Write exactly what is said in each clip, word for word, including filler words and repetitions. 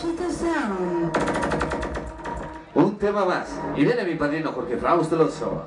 Un tema más. Y viene mi padrino Jorge Frausto Lozo.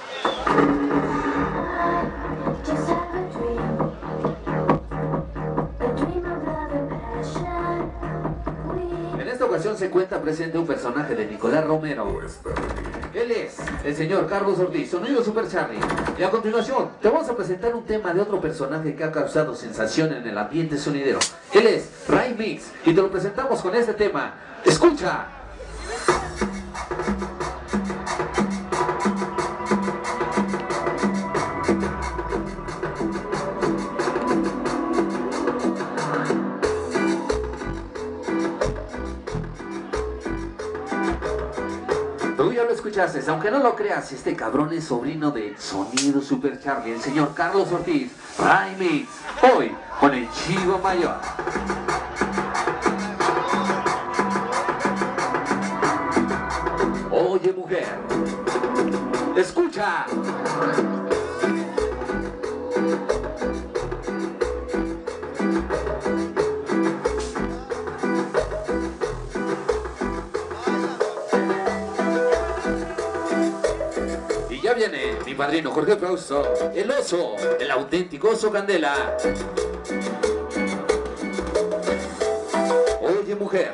En esta ocasión se cuenta presente un personaje de Nicolás Romero. Él es el señor Carlos Ortiz, sonido Super Charlie. Y a continuación te vamos a presentar un tema de otro personaje que ha causado sensación en el ambiente sonidero. Él es Ray Mix y te lo presentamos con este tema. ¡Escucha! Tú ya lo escuchaste, aunque no lo creas, este cabrón es sobrino de Sonido Super Charlie, el señor Carlos Ortiz, Ray Mix, hoy con el Chivo Mayor. Oye mujer, escucha. Ya viene mi padrino Jorge Frausto, el oso, el auténtico oso Candela. Oye mujer,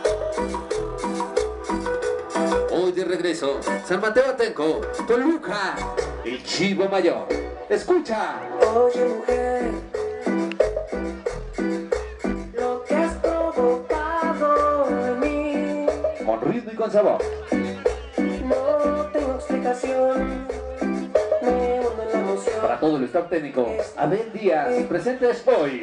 hoy de regreso, San Mateo Atenco, Toluca, el Chivo Mayor. Escucha. Oye mujer, lo que has provocado en mí, Con ritmo y con sabor. no tengo explicación, me hundo en la emoción. Para todo el staff técnico, Abel Díaz, presentes hoy.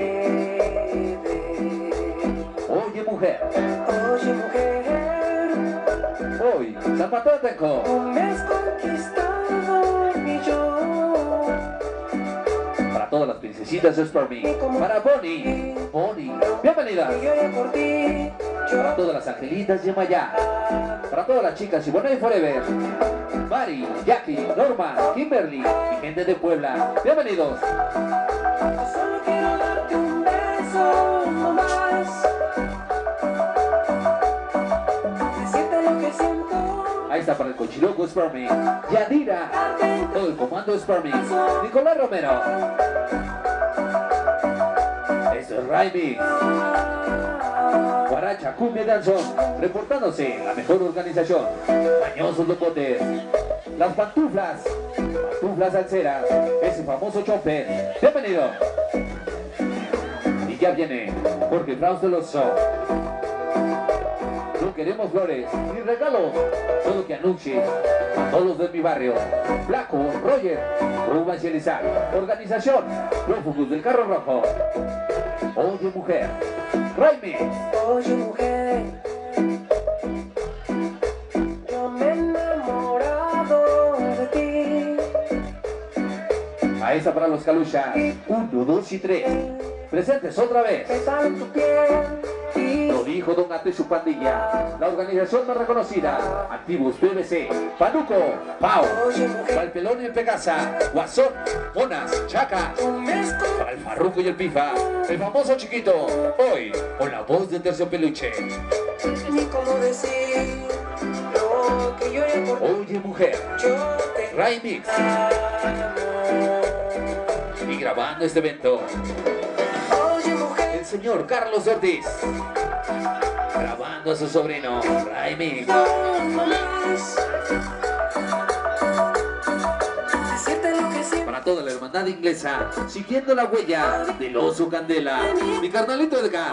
Oye mujer, Oye mujer, hoy, San Mateo Atenco. tú me has conquistado y yo Para todas las princesitas es por mí. Para Bonnie, Bonnie, bienvenida. que lloré por ti, Para yo todas las angelitas de Maya. Para todas las chicas y Bonnie Forever. Mari, Jackie, Norma, Kimberly y gente de Puebla. Bienvenidos. solo quiero darte un beso nomás, decirte lo que siento. Ahí está para el Cochiloco es por mí. Yadira, todo el comando es por mí. Nicolás Romero. Esto es Ray Mix. Guaracha, cumbia y danzón, reportándose la mejor organización. Mañosos locotes, las pantuflas, pantuflas alceras, ese famoso chomper. Bienvenido. Y ya viene Jorge Frausto Lozo. No queremos flores ni regalos, solo que anuncies a todos de mi barrio. Flaco, Roger, Rubens y Elizar. Organización, Prófugos del Carro Rojo. Oye mujer, Ray Mix. Oye mujer, yo me he enamorado de ti. A esa para los Calucha. Uno, dos y tres. Presentes otra vez. Besar tu piel y Lo dijo Don Gato y su pandilla. La organización más reconocida. Activos P B C, Panuco, Pau, Oye mujer, Valpelón y el Pegasa, Guasón, Monas, Chacas. tú me has con- Para el Farruco y el Pifa, el famoso chiquito. Hoy, con la voz de Terciopeluche. ni cómo decir lo que lloré por ti. Oye mujer, Yo te Ray Mix. amo. Y grabando este evento, Oye mujer, el señor Carlos Ortiz. Grabando a su sobrino, Ray Mix. no más, decirte lo que siento. Para toda la hermandad inglesa, siguiendo la huella del oso Candela. Mi carnalito Edgar.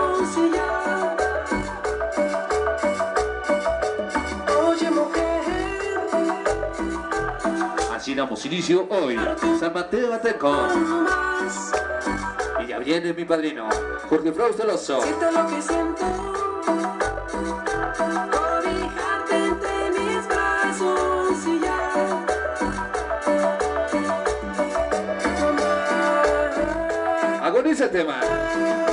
Oye mujer, Así damos inicio hoy, San Mateo Atenco. no más, Y ya viene mi padrino, Jorge Frausto Lozo. decirte lo que siento. Cobijarte entre mis brazos y ya. No más. Agoniza el tema.